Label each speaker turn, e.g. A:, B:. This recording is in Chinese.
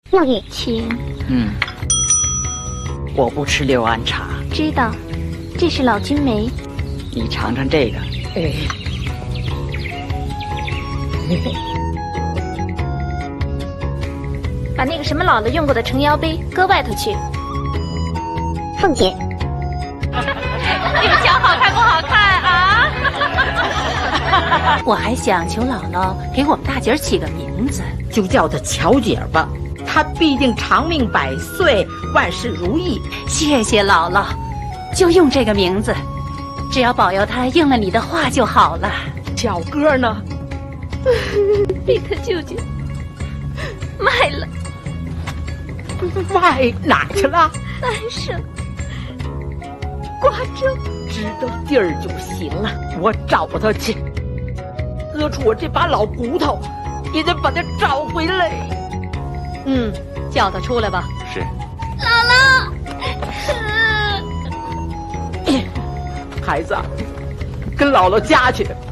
A: 妙玉，
B: 请。
C: 我不吃六安茶。
B: 知道，这是老君梅。
C: 你尝尝这个。
B: 把那个什么姥姥用过的成腰杯搁外头去。
A: 凤姐，
B: 你们讲好看不好看啊？
D: 我还想求姥姥给我们大姐起个名字，
E: 就叫她乔姐吧，她必定长命百岁，万事如意。
D: 谢谢姥姥，就用这个名字，只要保佑她应了你的话就好了。
E: 小哥呢？
B: 被他舅舅卖了。
E: 卖哪去了？
B: 安省瓜州。
E: 知道地儿就行了，我找他去。割出我这把老骨头，也得把他找回来。
D: 叫他出来吧。
C: 是。
B: 姥姥，
E: 孩子，跟姥姥家去。